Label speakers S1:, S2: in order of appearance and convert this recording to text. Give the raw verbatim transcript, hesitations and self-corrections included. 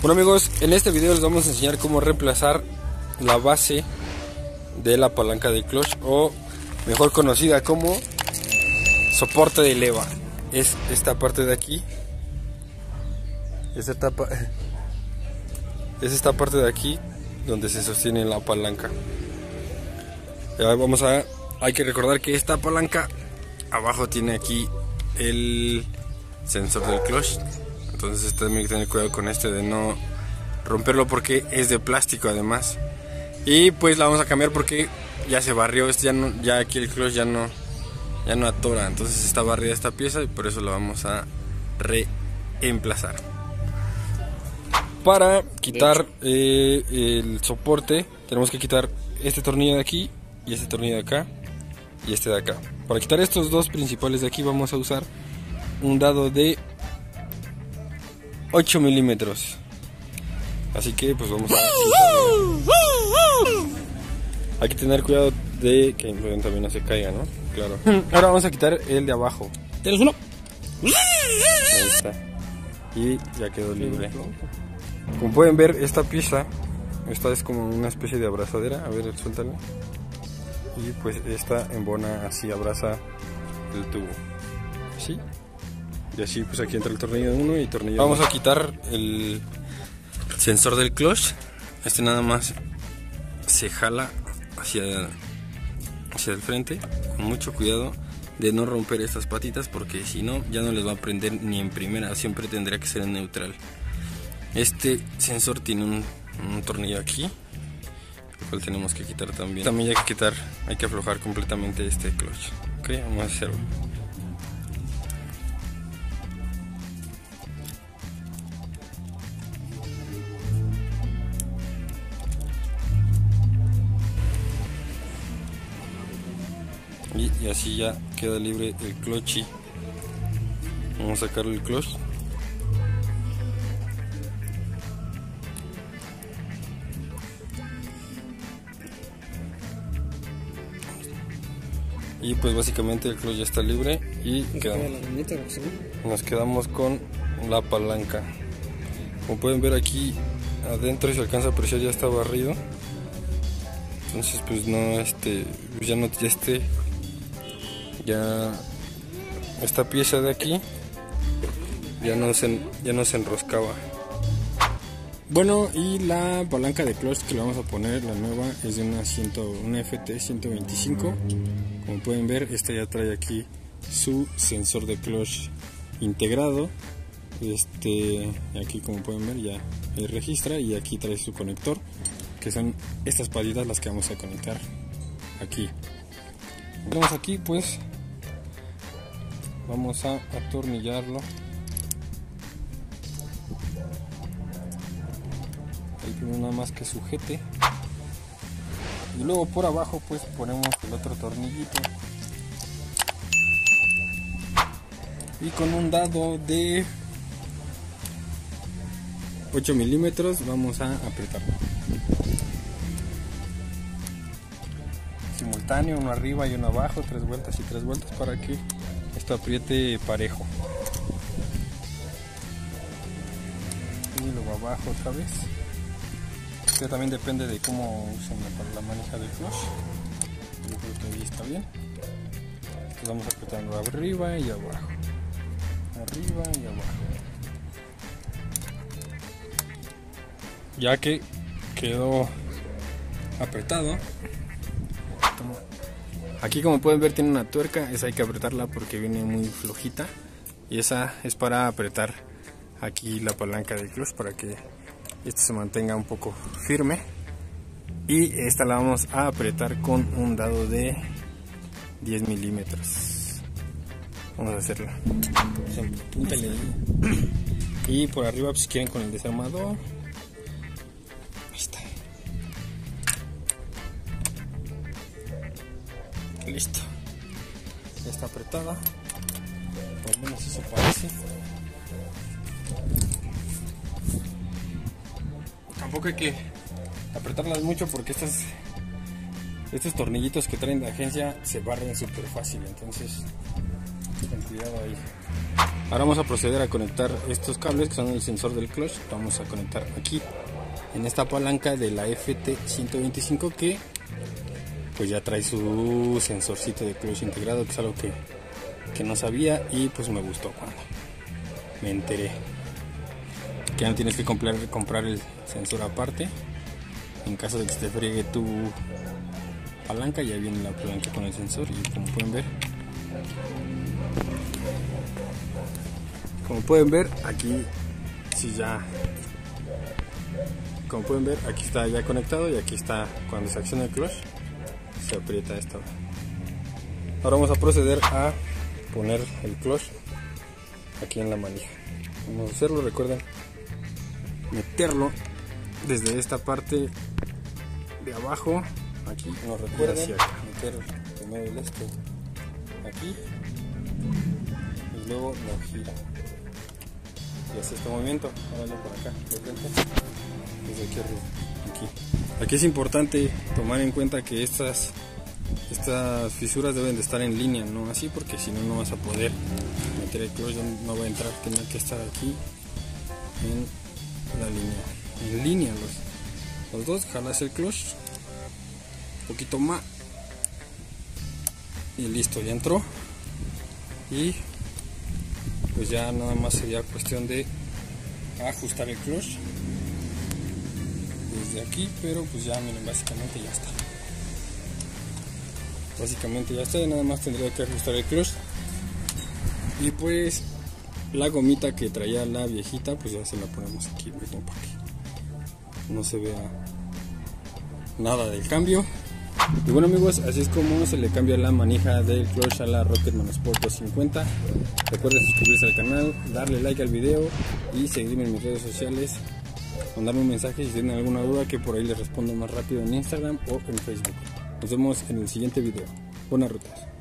S1: Bueno amigos, en este video les vamos a enseñar cómo reemplazar la base de la palanca de clutch, o mejor conocida como soporte de leva. Es esta parte de aquí, esta etapa, es esta parte de aquí donde se sostiene la palanca. Ya vamos a, hay que recordar que esta palanca abajo tiene aquí el sensor del clutch, entonces también hay que tener cuidado con este de no romperlo porque es de plástico además. Y pues la vamos a cambiar porque ya se barrió, este ya no, ya aquí el clutch ya no, ya no atora, entonces está barrida esta pieza y por eso la vamos a reemplazar. Para quitar eh, el soporte tenemos que quitar este tornillo de aquí y este tornillo de acá y este de acá. Para quitar estos dos principales de aquí vamos a usar un dado de ocho milímetros. Así que pues vamos a quitarlo. Hay que tener cuidado de que también no se caiga, ¿no? Claro. Ahora vamos a quitar el de abajo.
S2: ¿Tienes uno?
S1: Ahí está. Y ya quedó libre. Como pueden ver, esta pieza, esta es como una especie de abrazadera. A ver, suéltala. Y pues esta embona así, abraza el tubo. Así. Y así pues aquí entra el tornillo de uno y tornillo. Vamos a quitar el sensor del clutch. Este nada más se jala hacia, hacia el frente, con mucho cuidado de no romper estas patitas, porque si no ya no les va a prender ni en primera, siempre tendría que ser en neutral. Este sensor tiene un, un tornillo aquí, el cual tenemos que quitar también. También hay que quitar, hay que aflojar completamente este clutch. Ok, vamos a hacerlo. Y, y así ya queda libre el clutch. Vamos a sacarle el clutch. Y pues básicamente el clutch ya está libre y quedamos, nos quedamos con la palanca. Como pueden ver aquí adentro, si alcanza a apreciar, ya está barrido. Entonces pues no, este, ya no, ya este ya esta pieza de aquí ya no se, ya no se enroscaba.
S2: Bueno, y la palanca de clutch que le vamos a poner, la nueva, es de una, cien, una F T ciento veinticinco. Como pueden ver, esta ya trae aquí su sensor de clutch integrado. Este, aquí como pueden ver ya él registra, y aquí trae su conector, que son estas palitas las que vamos a conectar aquí. Tenemos aquí, pues vamos a atornillarlo. Ahí primero nada más que sujete, y luego por abajo pues ponemos el otro tornillito, y con un dado de ocho milímetros vamos a apretarlo simultáneo, uno arriba y uno abajo, tres vueltas y tres vueltas para que esto apriete parejo. Y luego abajo otra vez. Esto también depende de cómo usen la, la manija del clutch. Yo creo que ahí está bien. Entonces vamos apretando arriba y abajo, arriba y abajo. Ya que quedó apretado, aquí como pueden ver tiene una tuerca, esa hay que apretarla porque viene muy flojita, y esa es para apretar aquí la palanca del clutch para que este se mantenga un poco firme. Y esta la vamos a apretar con un dado de diez milímetros. Vamos a hacerla. Y por arriba, pues, si quieren, con el desarmador. Ahí está. Listo. Ya está apretada. Por lo menos eso parece. Tampoco hay que apretarlas mucho porque estas, estos tornillitos que traen de agencia se barren súper fácil, entonces con cuidado ahí. Ahora vamos a proceder a conectar estos cables que son el sensor del clutch. Vamos a conectar aquí en esta palanca de la F T ciento veinticinco, que pues ya trae su sensorcito de clutch integrado, que es algo que, que no sabía y pues me gustó cuando me enteré. Que ya no tienes que comprar, comprar el sensor aparte. En caso de que se te friegue tu palanca, ya viene la palanca con el sensor. Y como pueden ver, como pueden ver aquí, si ya, como pueden ver, aquí está ya conectado y aquí está cuando se acciona el clutch, se aprieta esta. Ahora vamos a proceder a poner el clutch aquí en la manija. Vamos a hacerlo, recuerden meterlo desde esta parte de abajo, aquí, no recuerden, hacia acá. Meter primero el este aquí y luego lo gira y hace este movimiento. Ahora por acá, de frente, desde aquí arriba, aquí. Aquí es importante tomar en cuenta que estas estas fisuras deben de estar en línea, no así, porque si no no vas a poder meter el clutch, no va a entrar, tiene que estar aquí en la línea, en línea los, los dos. Jalas el clutch un poquito más y listo, ya entró. Y pues ya nada más sería cuestión de ajustar el clutch desde aquí, pero pues ya miren, básicamente ya está. Básicamente ya está, y nada más tendría que ajustar el clutch. Y pues la gomita que traía la viejita, pues ya se la ponemos aquí mismo para que no se vea nada del cambio. Y bueno amigos, así es como se le cambia la manija del clutch a la Rocketman Sport doscientos cincuenta. Recuerden suscribirse al canal, darle like al video y seguirme en mis redes sociales, mandarme un mensaje si tienen alguna duda, que por ahí les respondo más rápido en Instagram o en Facebook. Nos vemos en el siguiente video. Buenas rutas.